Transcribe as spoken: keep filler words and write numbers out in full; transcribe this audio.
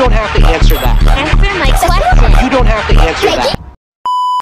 don't have to answer that. Answer my question. You don't have to answer that.